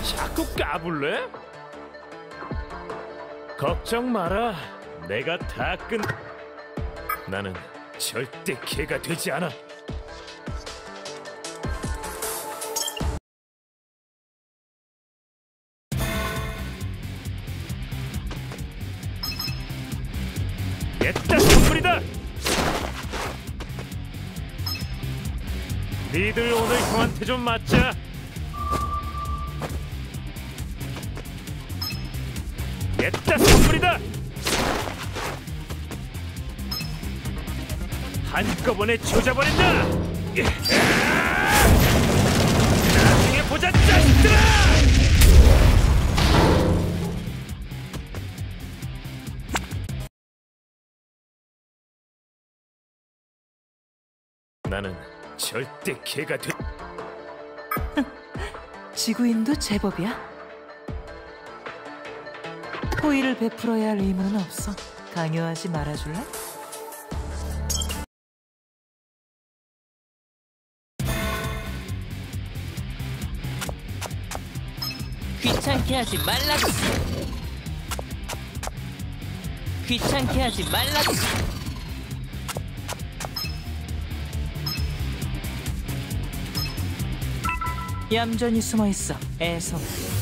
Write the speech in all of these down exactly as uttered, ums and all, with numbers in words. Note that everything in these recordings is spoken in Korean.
자꾸 까불래? 걱정 마라. 내가 다 끝. 나는 절대 개가 되지 않아. 옛다 선물이다. 니들 오늘 형한테 좀 맞자. 옛다 선물이다. 한꺼번에 조져버린다. 나중에 보자 자식들아. 나는 절대 개가 돼. 지구인도 제법이야. 호의를 베풀어야 할 의무는 없어. 강요하지 말아줄래? 귀찮게 하지 말라고. 귀찮게 하지 말라고. 얌전히 숨어 있어, 애송.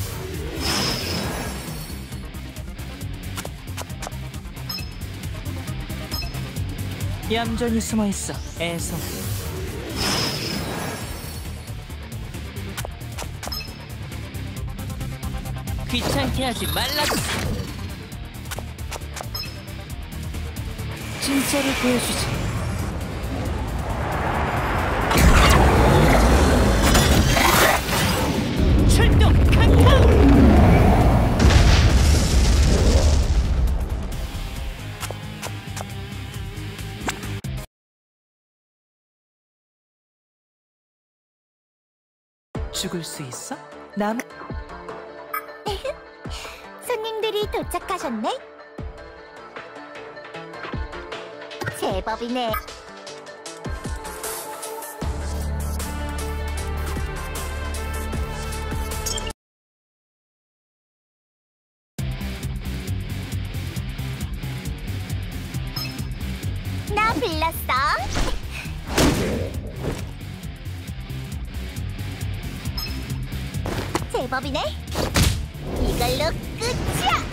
얌전히 숨어 있어, 애송. 귀찮게 하지 말라고. 진짜를 보여주지. 출동 강타. 죽을 수 있어? 남. 손님들이 도착하셨네? 제법이네. 나 불렀어. 제법이네. 이걸로 끝이야.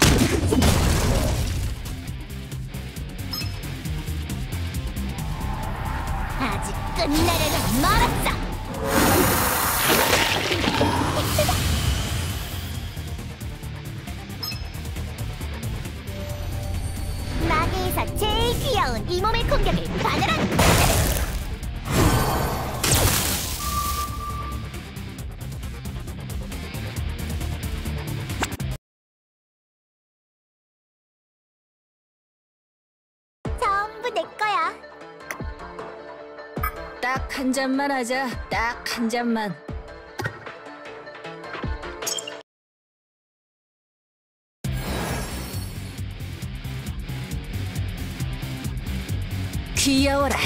아직 끝내려면 멀었어. 마계에서 제일 귀여운 이 몸의 공격을 받아라. 전부 내 거야. 딱 한 잔만 하자. 딱 한 잔만. 귀여워라.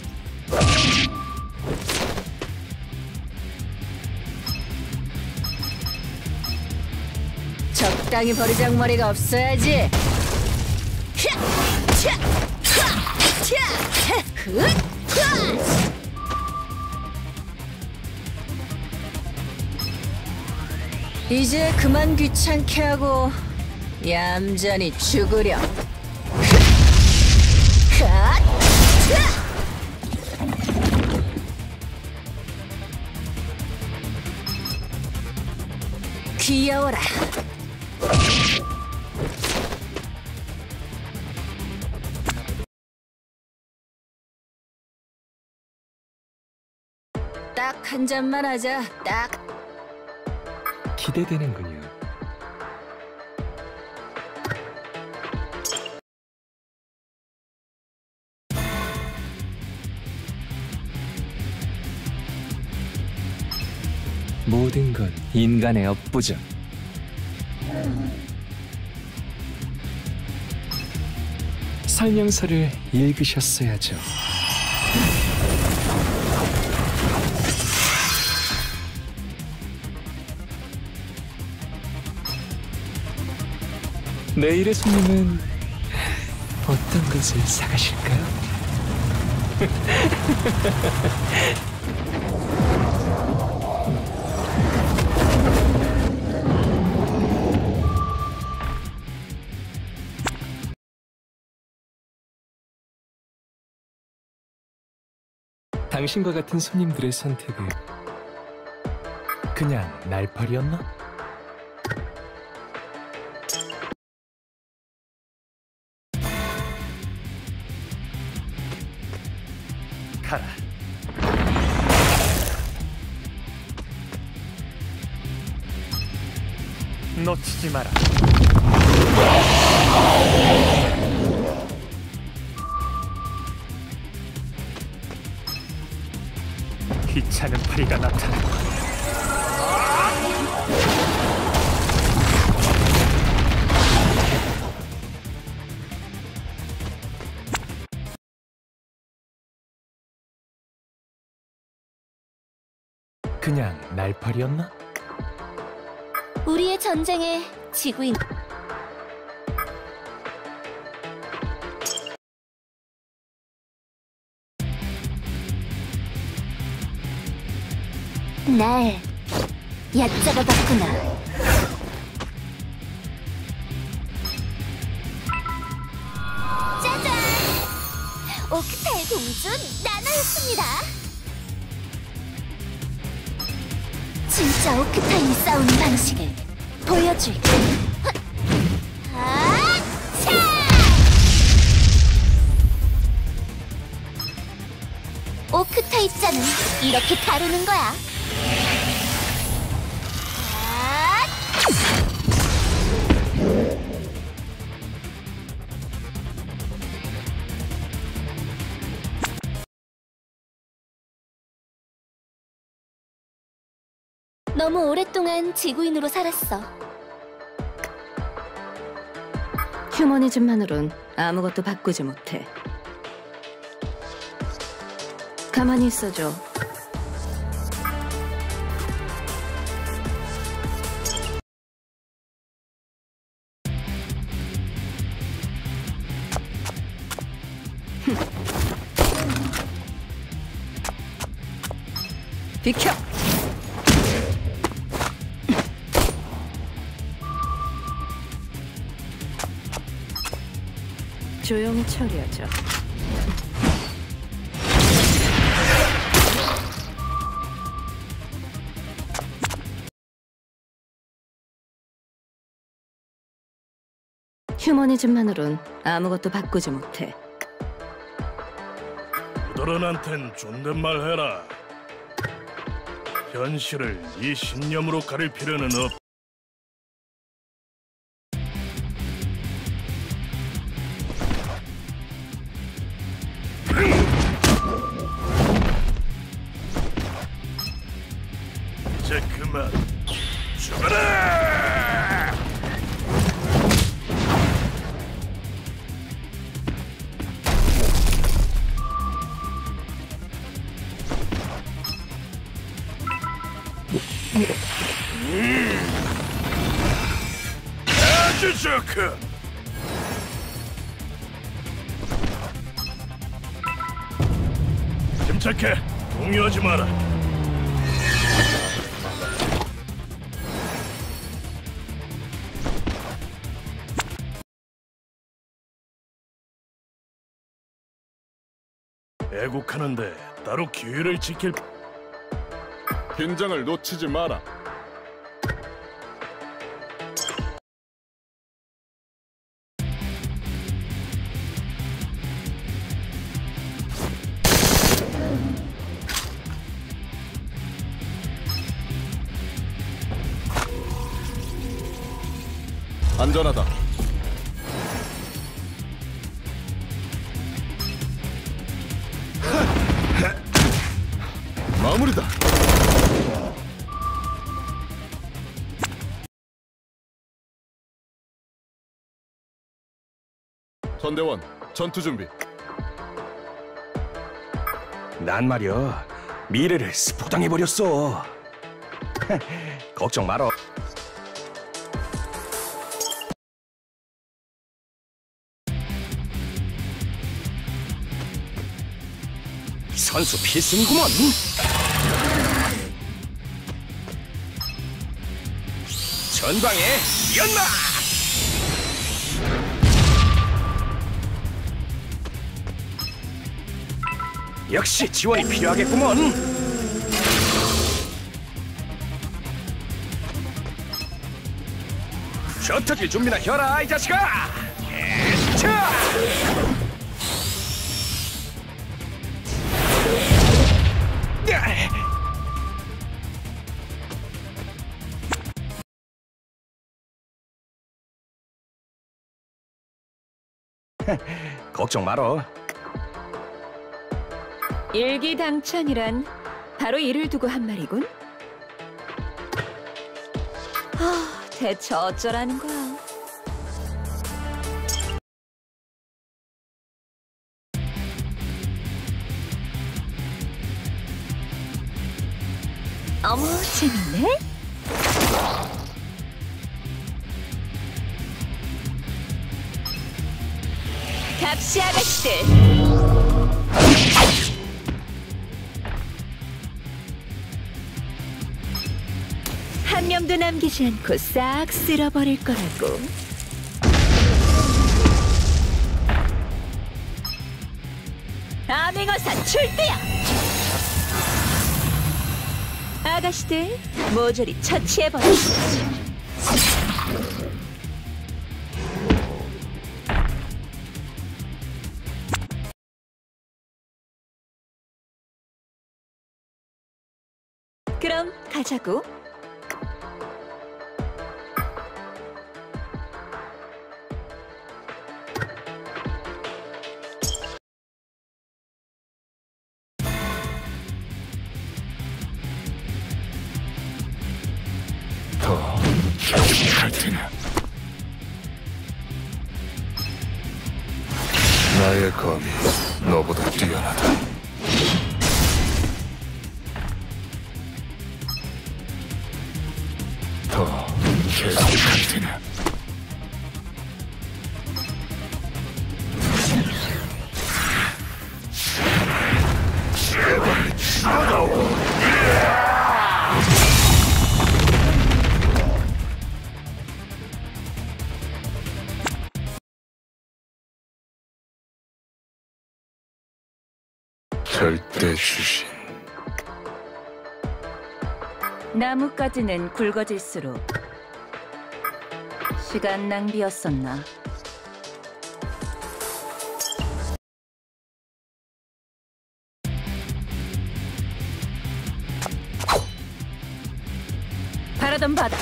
적당히 버리장머리가 없어야지. 이제 그만 귀찮게 하고 얌전히 죽으렴. 귀여워라. 딱 한 잔만 하자. 딱. 기대되는군요. 모든 건 인간의 업보죠. 설명서를 읽으셨어야죠. 내일의 손님은 어떤 것을 사가실까요? 당신과 같은 손님들의 선택은 그냥 날파리였나? 가라. 놓치지 마라. 귀찮은 파리가 나타나. 그냥 날파리였나? 우리의 전쟁에 지구인 날 얕잡아봤구나. 짜잔! 오크타의 공주 나나였습니다. 진짜 오크타이 싸우는 방식을 보여줄게. 아차! 오크타이 짱은 이렇게 다루는 거야. 아! 너무 오랫동안 지구인으로 살았어. 휴머니즘만으론 아무것도 바꾸지 못해. 가만히 있어줘. 비켜! 조용히 처리하자. 휴머니즘만으론 아무것도 바꾸지 못해. 부드런한텐 존댓말 해라. 현실을 네 신념으로 가릴 필요는 없. 이제 그만 죽어라! 음. 아주 좋군. 침착해. 동요하지 마라. 애국하는데 따로 기회를 지킬. 긴장을 놓치지 마라. 안전하다. 마무리다. 전대원, 전투 준비. 난 말이야 미래를 스포당해버렸어. 걱정 말어. 선수 필승구먼. 전방에 연마. 역시 지원이 필요하겠구먼. 셔터질 준비나 해라 이 자식아. 자. 걱정 말어. 일기당천이란 바로 이를 두고 한 말이군. 아, 대체 어쩌라는 거야. 어머, 재밌네. 갑시 아가씨들. 한 명도 남기지 않고 싹 쓸어버릴 거라고. 암행어사 출대야! 아가씨들 모조리 처치해버리시죠. 그럼 가자고. 더 계속할 테냐? 나의 검이 너보다 뛰어나다. 더 계속할 테냐? 제발 죽어다오. 절대 주신. 나뭇가지는 굵어질수록 시간 낭비였었나. 바라던 바다.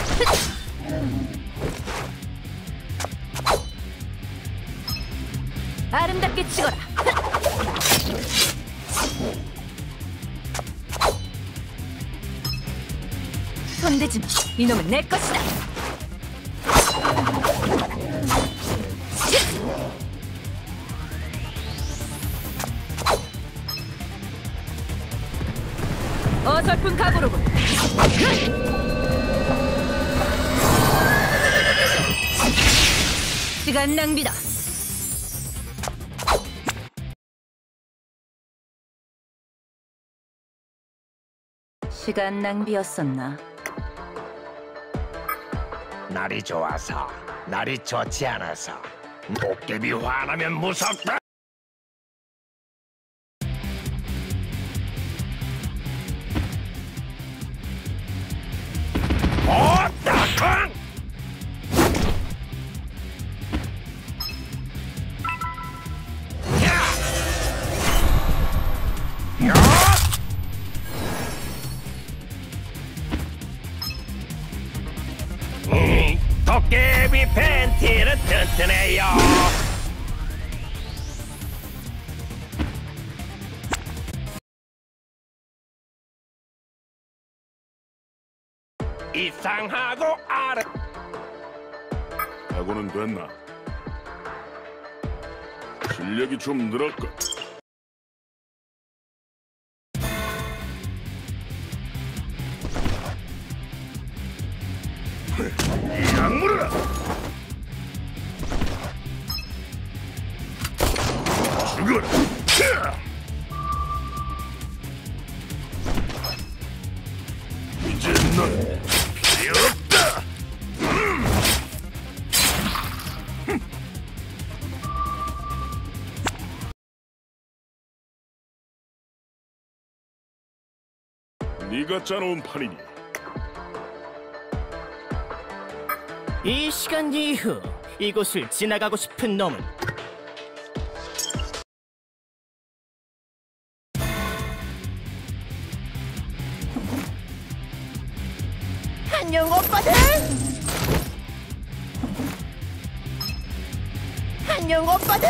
아름답게 찍어라. 손대지 마. 이놈은 내 것이다. 어설픈 각오로군. 시간 낭비다. 시간 낭비였었나. 날이 좋아서, 날이 좋지 않아서. 도깨비 화나면 무섭다. 오, 딱한! 야! 야! 음, 도깨비 팬티는 튼튼해요. 이상하고 아름. 각오는 됐나? 실력이 좀 늘었군. 악물어라! 죽어라! 네가 짜놓은 판이니. 이 시간 이후 이곳을 지나가고 싶은 놈은 안녕 오빠들. 안녕 오빠들.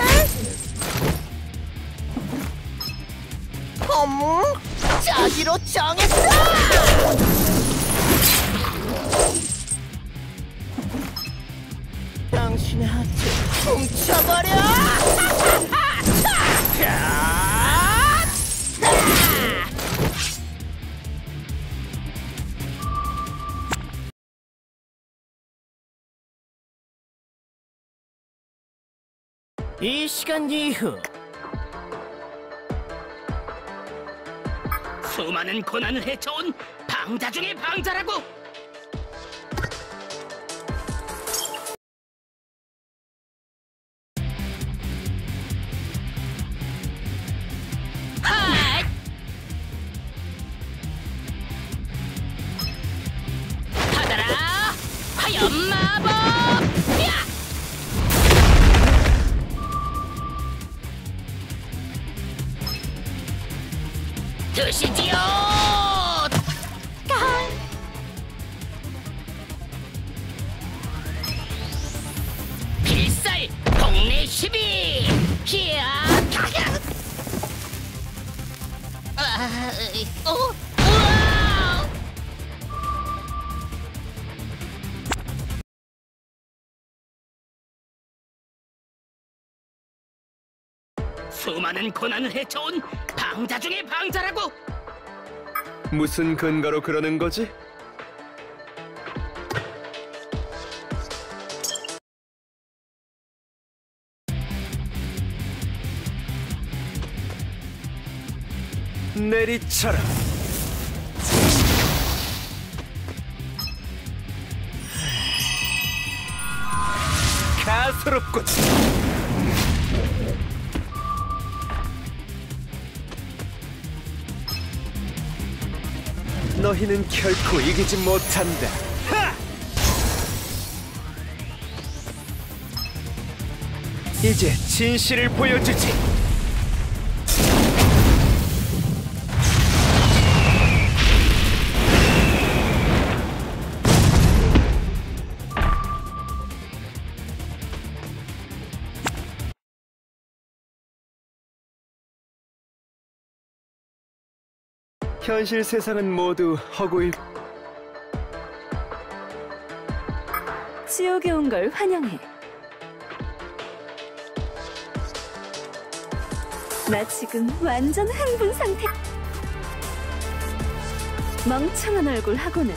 어머, 짜기로 정했어. 당신의 하트 훔쳐버려. 이 시간 이후 수많은 고난을 헤쳐온 방자 중의 방자라고. 핫! 받아라 화염 마법. 야! 드시지요. 필살 동네 시비. 히야. 아, 어, 우와. 수많은 고난을 헤쳐온 방자 중의 방자라고. 무슨 근거로 그러는 거지? 내리쳐라. 가소롭군. 너희는 결코 이기지 못한다. 하! 이제 진실을 보여주지. 현실 세상은 모두 허구일. 지옥에 온 걸 환영해. 나 지금 완전 흥분 상태. 멍청한 얼굴 하고는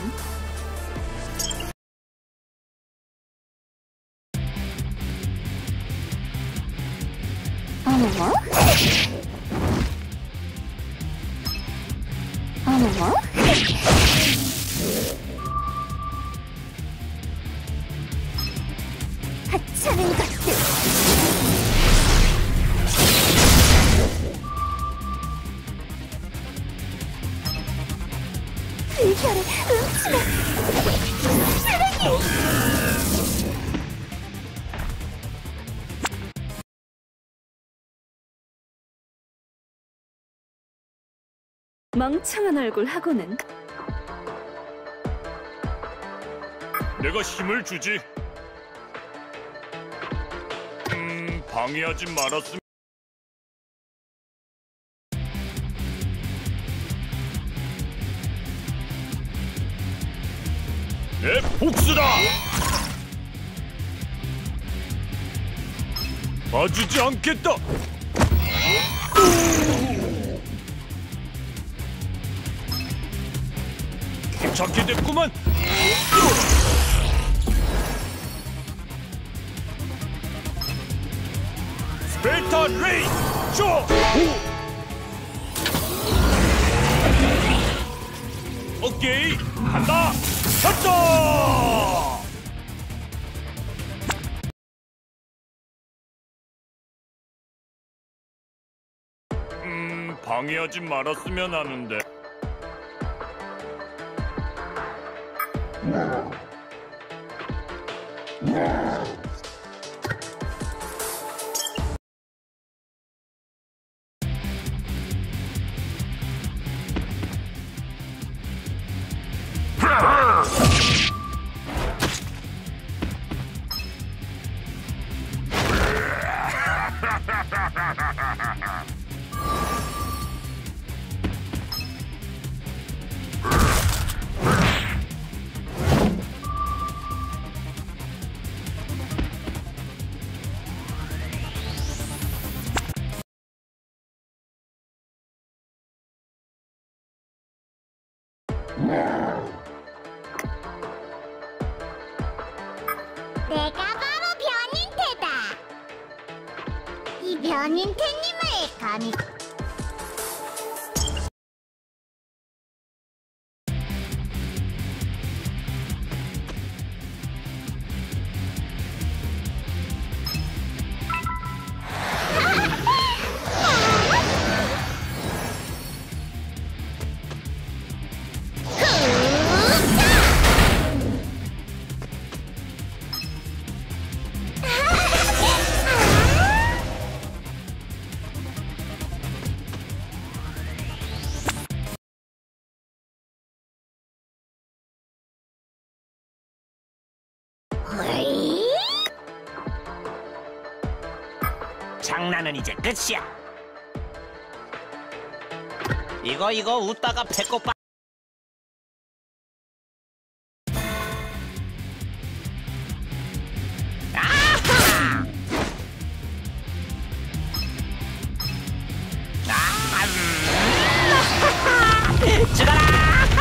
어머? 어머? 하찮은 것들. 이별의 음침한 사랑이. 멍청한 얼굴 하고는 내가 힘을 주지. 음, 방해하지 말았으면. 내 복수다. 봐주지 않겠다. 잡게 됐구만. 스펠타 레이 쇼. 오케이, 간다. 갔다. 음, 방해하지 말았으면 하는데. 내가 바로 변인태다. 이 변인태님을 감히 장난은 이제 끝이야. 이거 이거 웃다가 배꼽 빠. 아하! 아, 음. 죽어라!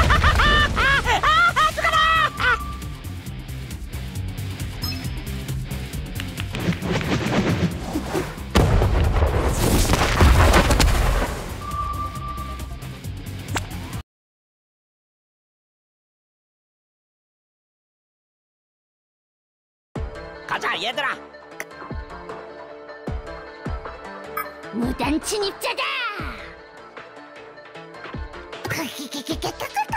가자 얘들아. 무단 침입자다. 크기기기기기기기다.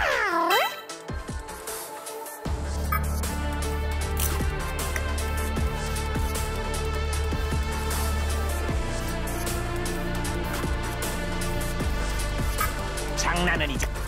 장난은 이제